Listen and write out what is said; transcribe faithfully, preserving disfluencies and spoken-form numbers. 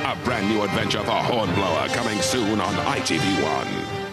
A brand new adventure for Hornblower coming soon on I T V one.